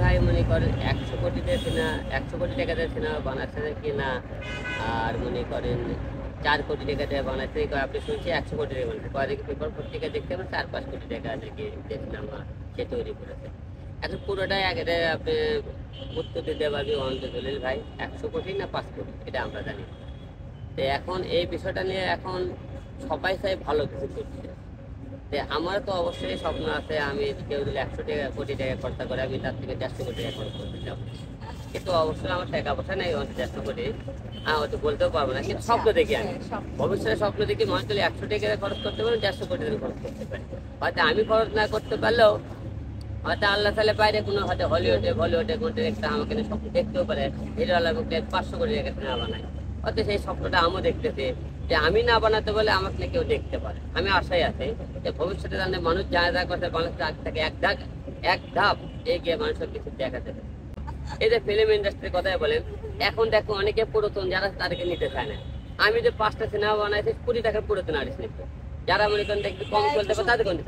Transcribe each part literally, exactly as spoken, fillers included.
ভাই মনে করেন একশো কোটি দিয়ে সিনেমা একশো কোটি টাকা দিয়ে সিনেমা বানাচ্ছে কিনা, আর মনে করেন চার কোটি টাকা দিয়ে বানাচ্ছে, আপনি শুনছি একশো কোটি টাকা বানাচ্ছে, কয়েক পেপার পত্রিকা দেখতে পাবেন চার পাঁচ কোটি টাকা নাকি যে সিনেমা সে তৈরি করেছে। এখন পুরোটাই আগে আপনি উত্তর দিতে পারবি অন্ত দলিল ভাই একশো কোটি না পাঁচ কোটি এটা আমরা জানি। তো এখন এই বিষয়টা নিয়ে এখন সবাই চাই ভালো কিছু করছে। তো আমার তো অবশ্যই স্বপ্ন আছে, আমি কেউ যদি একশো টাকা কোটি টাকা খরচা করে আমি তার থেকে দেড়শো কোটি টাকা খরচ করতে যাবো, কিন্তু অবশ্যই আমার টাকা পয়সা নেই দেড়শো কোটি, আমি হয়তো বলতেও পারবো না, কিন্তু স্বপ্ন দেখি আমি ভবিষ্যতে স্বপ্ন দেখি মানুষ যদি একশো টাকা খরচ করতে পারে দেড়শো কোটি টাকা খরচ করতে পারে। হয়তো আমি খরচ না করতে পারলেও হয়তো আল্লাহ তাহলে বাইরে কোনো হয়তো হলিউডে বলিউডে কোনো ডিরেক্টর আমাকে স্বপ্ন দেখতেও পারে, হিরোওয়ালা পাঁচশো কোটি টাকা সিনেমা বানায়, হয়তো সেই স্বপ্নটা আমিও দেখতেছি যে আমি না বানাতে বলে আমাকে কেউ দেখতে পারে। আমি আশাই আছি যে ভবিষ্যতে জানলে মানুষ যা যা করতে মানুষ আগ থেকে এক ধাপ এক ধাপ এগিয়ে মানুষের কিছু দেখা দেবে। এই যে ফিল্ম ইন্ডাস্ট্রির কথাই বলেন, এখন দেখো অনেকে পুরাতন যারা তাদেরকে নিতে চায় না। আমি যে পাঁচটা সিনেমা বানাইছি কোটি টাকার পুরাতন আর্টিস্ট নিতে, যারা মনে করেন দেখবি কম চলতে পারে তাদেরকে নিতে।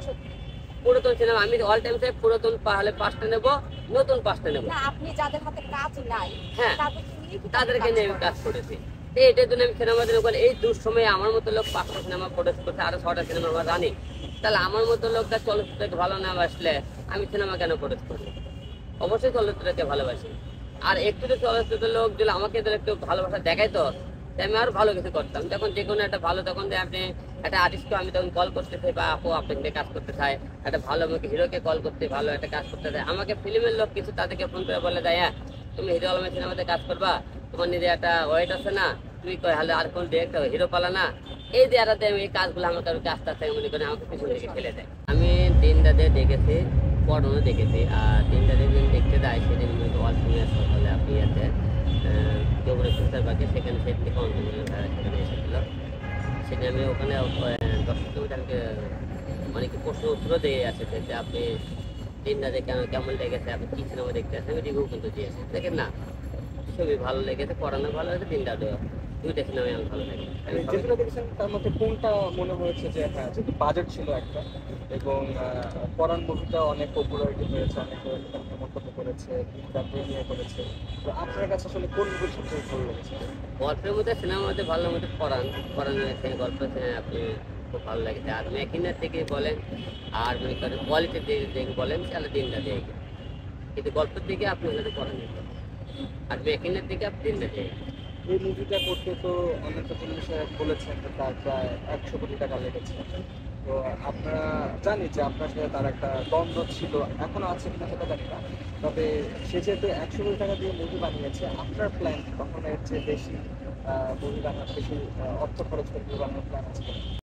পুরাতন সিনেমা আমি অল টাইম চাই পুরাতন পাহলে পাঁচটা নেবো, নতুন পাঁচটা নেবো। আপনি যাদের হাতে কাজ নাই হ্যাঁ তাদেরকে নিয়ে আমি কাজ করেছি। এটার জন্য আমি সিনেমা দিন এই দুঃসময়ে আমার মতো লোক পাঁচটা সিনেমা প্রডিউস করছে, আরো ছটা সিনেমা আমরা জানি, তাহলে আমার মতো লোকটা চলচ্চিত্রকে ভালো না বাসলে আমি সিনেমা কেন প্রডিউস করবো? অবশ্যই চলচ্চিত্রকে ভালোবাসি, আর একটু তো চলচ্চিত্রের লোক যদি আমাকে একটু ভালোবাসা দেখাইতো আমি আরো ভালো কিছু করতাম। তখন যে কোনো একটা ভালো, তখন যে আপনি একটা আর্টিস্টকে আমি তখন কল করতে চাই বা আপু আপনাকে কাজ করতে চাই, একটা ভালো আমাকে হিরোকে কল করতে ভালো একটা কাজ করতে চাই, আমাকে ফিল্মের লোক কিছু তাদেরকে ফোন করে বলে দেয় হ্যাঁ তুমি হিরো আলমের সিনেমাতে কাজ করবা, তোমার নিজে একটা ওয়েট আছে না, তুমি হলে আর কোন ডিরেক্টর হিরো পালা না, এই যে আরাতে আমি এই কাজগুলো আমাকে আরো আস্তে আস্তে মনে করি আমাকে পিছন দিকে ফেলে দেয়। আমি দিন রাতে দেখেছি, পড়ানো দেখেছি, আর দিন রাতে দিন দেখতে যায় সেদিন ওয়াল সিনিয়র সকালে আপনি আছে সেখানে সে থেকে সেখানে এসেছিল, সেখানে আমি ওখানে দশ কিলোমিটারকে অনেকে প্রশ্ন উত্তরও দিয়ে আছে যে আপনি দিন রাতে কেন কেমন লেগেছে, আপনি কি সিনেমা দেখতে আসেন, আমি রিভিউ কিন্তু দিয়েছি দেখেন না, ছবি ভালো লেগেছে, পড়ানো ভালো হয়েছে, দিন রাতে দুইটা সিনেমাই আমার ভালো লাগে। যেগুলো দেখেছেন তার মধ্যে কোনটা মনে হয়েছে যে হ্যাঁ যেহেতু বাজেট ছিল একটা এবং পরান মুভিটা অনেক পপুলারিটি হয়েছে, অনেক মন্তব্য করেছে, নিয়ে করেছে, তো আপনার কাছে আসলে কোন মুভি সবচেয়ে ভালো লেগেছে? গল্পের মধ্যে সিনেমার মধ্যে ভালো মধ্যে পড়ান পড়ানো গল্প আপনি খুব ভালো লেগেছে, আর মেকিংয়ের দিকে বলেন আর মনে করেন কোয়ালিটির দিকে বলেন তাহলে দিনটা দিয়ে, কিন্তু গল্পের দিকে আপনি হলে পড়ান আর মেকিংয়ের দিকে আপনি দিনটা দিয়ে। এই মুভিটা করতে তো অনেক সাহেব বলেছেন তার প্রায় একশো কোটি টাকা লেগেছে, তো আপনারা জানি যে আপনার সাথে তার একটা দ্বন্দ্ব ছিল, এখনো আছে কিনা সেটা জানি না, তবে সে যেহেতু একশো কোটি টাকা দিয়ে মুভি বানিয়েছে, আপনার প্ল্যান তখন এর চেয়ে বেশি মুভি বানানোর বেশি অর্থ খরচ করে মুভি বানানোর প্ল্যান আছে?